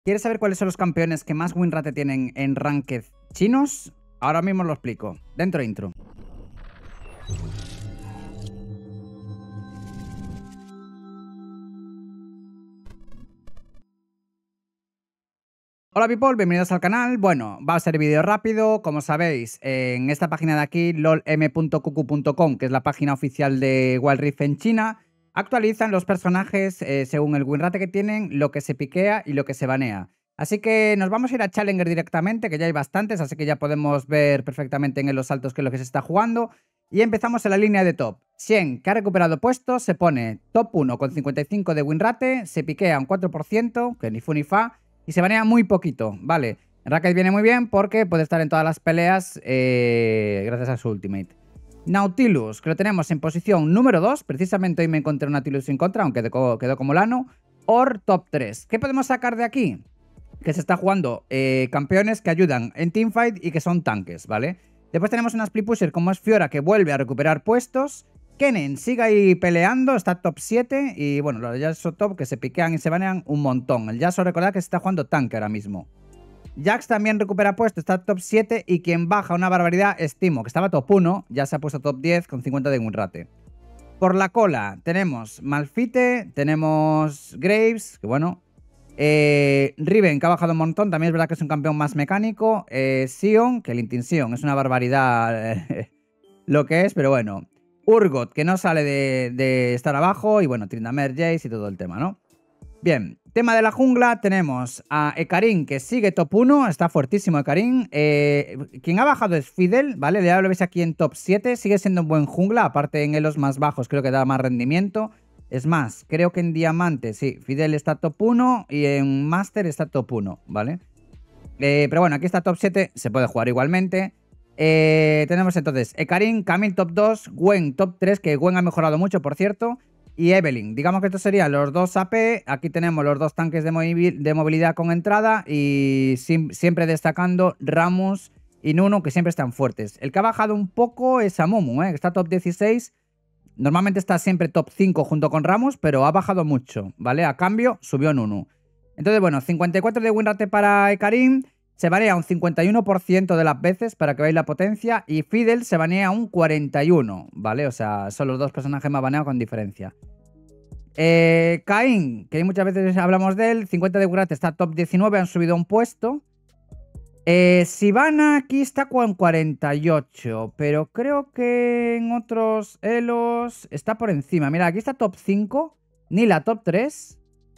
¿Quieres saber cuáles son los campeones que más win rate tienen en ranked chinos? Ahora mismo lo explico. Dentro intro. Hola people, bienvenidos al canal. Bueno, va a ser vídeo rápido. Como sabéis, en esta página de aquí, lolm.qq.com, que es la página oficial de Wild Rift en China, actualizan los personajes según el win rate que tienen, lo que se piquea y lo que se banea. Así que nos vamos a ir a Challenger directamente, que ya hay bastantes, así que ya podemos ver perfectamente en los saltos qué es lo que se está jugando. Y empezamos en la línea de top. Xian, que ha recuperado puestos, se pone top 1 con 55 de win rate, se piquea un 4%, que ni fu ni fa, y se banea muy poquito, ¿vale? Racket viene muy bien porque puede estar en todas las peleas gracias a su ultimate. Nautilus, que lo tenemos en posición número 2. Precisamente hoy me encontré un Nautilus sin contra, aunque quedó como lano. Or top 3. ¿Qué podemos sacar de aquí? Que se está jugando campeones que ayudan en teamfight y que son tanques, ¿vale? Después tenemos una split pusher como es Fiora, que vuelve a recuperar puestos. Kennen sigue ahí peleando, está top 7. Y bueno, los de Yasuo top que se piquean y se banean un montón. El Yasuo, recordad que se está jugando tanque ahora mismo. Jax también recupera puesto, está top 7. Y quien baja una barbaridad es Timo, que estaba top 1, ya se ha puesto top 10 con 50 de win rate. Por la cola tenemos Malphite, tenemos Graves, que bueno. Riven, que ha bajado un montón, también es verdad que es un campeón más mecánico. Sion, que el Intin Sion es una barbaridad lo que es, pero bueno. Urgot, que no sale de estar abajo. Y bueno, Tryndamere, Jace y todo el tema, ¿no? Bien, tema de la jungla, tenemos a Ekarim, que sigue top 1, está fuertísimo Ekarim. Quien ha bajado es Fidel, ¿vale? Ya lo veis aquí en top 7, sigue siendo un buen jungla, aparte en elos más bajos creo que da más rendimiento. Es más, creo que en diamante, sí, Fidel está top 1 y en master está top 1, ¿vale? Pero bueno, aquí está top 7, se puede jugar igualmente. Tenemos entonces Ekarim, Camille top 2, Gwen top 3, que Gwen ha mejorado mucho, por cierto. Y Evelynn, digamos que estos serían los dos AP. Aquí tenemos los dos tanques de movilidad con entrada. Y siempre destacando Rammus y Nunu, que siempre están fuertes. El que ha bajado un poco es Amumu, que está top 16. Normalmente está siempre top 5 junto con Rammus, pero ha bajado mucho, ¿vale? A cambio, subió Nunu. Entonces, bueno, 54 de win rate para Ekarim. Se banea un 51% de las veces, para que veáis la potencia. Y Fidel se banea un 41%, ¿vale? O sea, son los dos personajes más baneados con diferencia. Kayn, que muchas veces hablamos de él, 50 de win rate, está top 19, han subido un puesto. Sivana aquí está con 48, pero creo que en otros elos está por encima. Mira, aquí está top 5, Nilah top 3,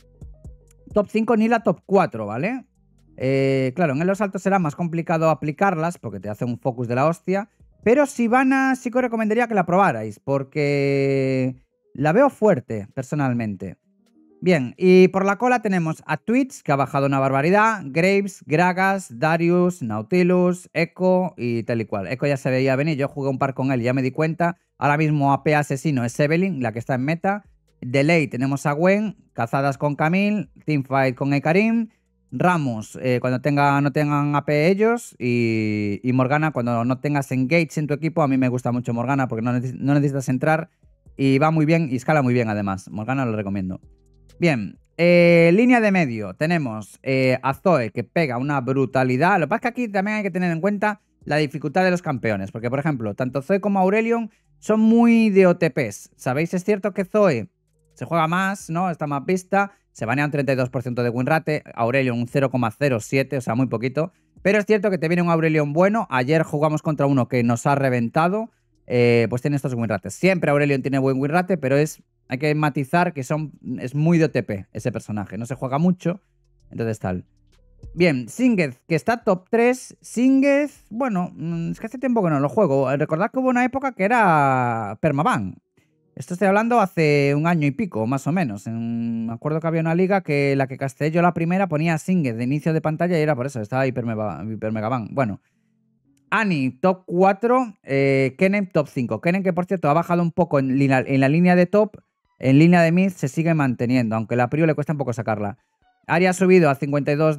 top 5, Nilah top 4, ¿vale? Claro, en los altos será más complicado aplicarlas porque te hace un focus de la hostia. Pero Sivana sí que os recomendaría que la probarais porque la veo fuerte, personalmente. Bien, y por la cola tenemos a Twitch, que ha bajado una barbaridad. Graves, Gragas, Darius, Nautilus, Echo y tal y cual. Echo ya se veía venir, yo jugué un par con él y ya me di cuenta. Ahora mismo AP asesino es Evelynn, la que está en meta. De late tenemos a Gwen, cazadas con Camille, teamfight con Ekarim. Rammus, cuando no tengan AP ellos. Y Morgana, cuando no tengas engage en tu equipo. A mí me gusta mucho Morgana porque no necesitas entrar. Y va muy bien y escala muy bien además. Morgana lo recomiendo. Bien, línea de medio. Tenemos a Zoe, que pega una brutalidad. Lo que pasa es que aquí también hay que tener en cuenta la dificultad de los campeones. Porque, por ejemplo, tanto Zoe como Aurelion son muy de OTPs. ¿Sabéis? Es cierto que Zoe se juega más, ¿no? Está más vista. Se banea un 32% de win rate. Aurelion un 0,07, o sea, muy poquito. Pero es cierto que te viene un Aurelion bueno. Ayer jugamos contra uno que nos ha reventado. Pues tiene estos win rates. Siempre Aurelion tiene buen win rate, pero hay que matizar que es muy de OTP ese personaje. No se juega mucho, entonces tal. Bien, Singed, que está top 3. Singed, bueno, es que hace tiempo que no lo juego. Recordad que hubo una época que era permaban. Esto estoy hablando hace un año y pico, más o menos. Me acuerdo que había una liga que la que casté yo la primera ponía Singed de inicio de pantalla y era por eso, estaba hiper mega ban. Bueno. Annie, top 4. Kennen, top 5. Kennen, que por cierto ha bajado un poco en la línea de top. En línea de mid se sigue manteniendo, aunque la Prio le cuesta un poco sacarla. Ari ha subido a 52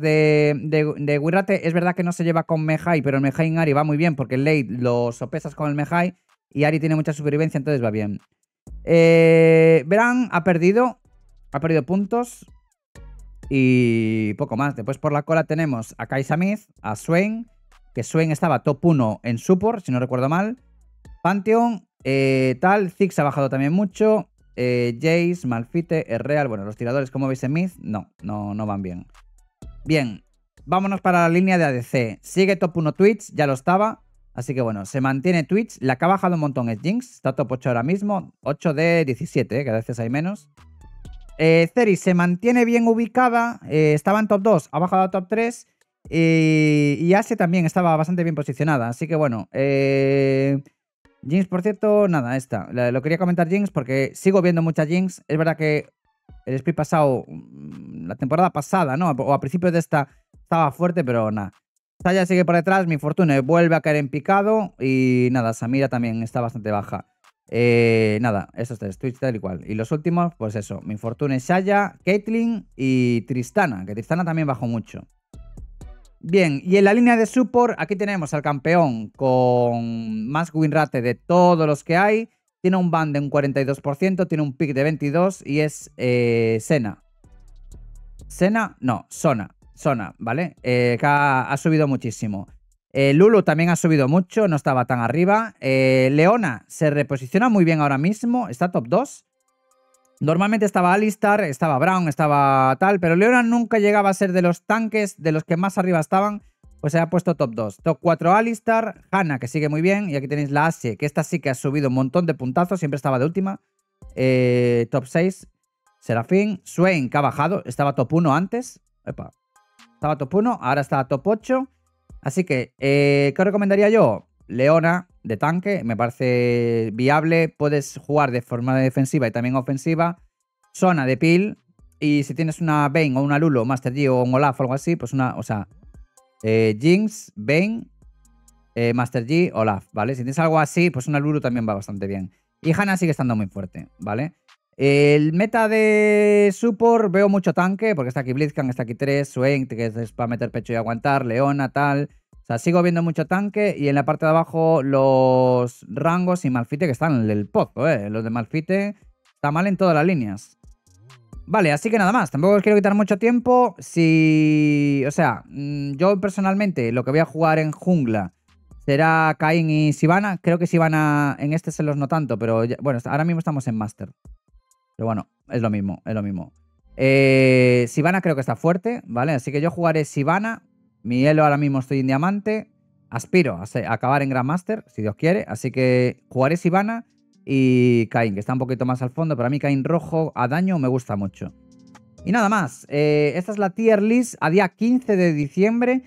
de win rate. Es verdad que no se lleva con Mejai, pero el Mejai en Ari va muy bien porque el late lo sopesas con el Mejai y Ari tiene mucha supervivencia, entonces va bien. Verán, ha perdido puntos. Y poco más. Después por la cola tenemos a Kai Samith, a Swain, que Swain estaba top 1 en support, si no recuerdo mal. Pantheon, tal. Ziggs ha bajado también mucho. Jace, Malphite, Real. Bueno, los tiradores, como veis en mid, no van bien. Bien, vámonos para la línea de ADC. Sigue top 1 Twitch, ya lo estaba. Así que bueno, se mantiene Twitch. La que ha bajado un montón es Jinx. Está top 8 ahora mismo. 8 de 17, que a veces hay menos. Ceri se mantiene bien ubicada. Estaba en top 2, ha bajado a top 3. Y Ashe también estaba bastante bien posicionada. Así que bueno, Jinx, por cierto, nada, esta. Lo quería comentar Jinx porque sigo viendo mucha Jinx. Es verdad que el split pasado, la temporada pasada, ¿no? O a principios de esta estaba fuerte, pero nada. Saya sigue por detrás, Mi Fortune vuelve a caer en picado. Y nada, Samira también está bastante baja. Nada, estos tres, Twitch tal y cual. Y los últimos, pues eso, Mi Fortune, Saya, Caitlyn y Tristana, que Tristana también bajó mucho. Bien, y en la línea de support, aquí tenemos al campeón con más win rate de todos los que hay. Tiene un ban de un 42%, tiene un pick de 22 y es Senna. ¿Senna? No, Sona, ¿vale? Que ha subido muchísimo. Lulu también ha subido mucho, no estaba tan arriba. Leona se reposiciona muy bien ahora mismo, está top 2. Normalmente estaba Alistar, estaba Brown, estaba tal, pero Leona nunca llegaba a ser de los tanques, de los que más arriba estaban, pues se ha puesto top 2. Top 4 Alistar, Hanna, que sigue muy bien, y aquí tenéis la Ashe, que esta sí que ha subido un montón de puntazos, siempre estaba de última. Top 6, Serafín, Swain, que ha bajado, estaba top 1 antes. Epa. Estaba top 1, ahora está top 8. Así que, ¿qué os recomendaría yo? Leona de tanque, me parece viable. Puedes jugar de forma defensiva y también ofensiva. Sona de peel. Y si tienes una Vayne o una Lulu, Master Yi o un Olaf o algo así, pues una, o sea, Jinx, Vayne, Master Yi, Olaf, ¿vale? Si tienes algo así, pues una Lulu también va bastante bien. Y Hanna sigue estando muy fuerte, ¿vale? El meta de support veo mucho tanque, porque está aquí Blitzcrank, está aquí 3, Swain, que es para meter pecho y aguantar, Leona, tal. O sea, sigo viendo mucho tanque y en la parte de abajo los rangos y Malphite que están en el pozo, Los de Malphite está mal en todas las líneas. Vale, así que nada más, tampoco os quiero quitar mucho tiempo. O sea, yo personalmente lo que voy a jugar en jungla será Kayn y Sivana. Creo que Sivana en este se los no tanto, pero bueno, ahora mismo estamos en Master. Pero bueno, es lo mismo, es lo mismo. Sivana creo que está fuerte, ¿vale? Así que yo jugaré Sivana. Mi elo ahora mismo estoy en diamante. Aspiro a acabar en Grandmaster, si Dios quiere. Así que jugaré Sivana y Kayn, que está un poquito más al fondo. Pero a mí Kayn rojo a daño me gusta mucho. Y nada más. Esta es la tier list a día 15 de diciembre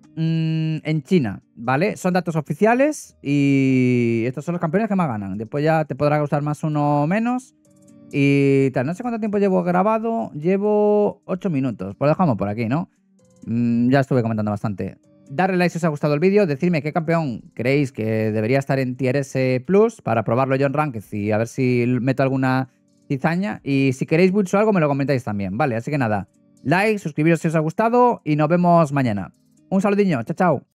en China, ¿vale? Son datos oficiales y estos son los campeones que más ganan. Después ya te podrá gustar más uno o menos. Y tal, no sé cuánto tiempo llevo grabado. Llevo 8 minutos. Pues lo dejamos por aquí, ¿no? Ya estuve comentando bastante. Darle like si os ha gustado el vídeo. Decidme qué campeón creéis que debería estar en Tier S Plus para probarlo yo en Ranked y a ver si meto alguna cizaña. Y si queréis builds o algo, me lo comentáis también, ¿vale? Así que nada, like, suscribiros si os ha gustado y nos vemos mañana. Un saludinho, chao, chao.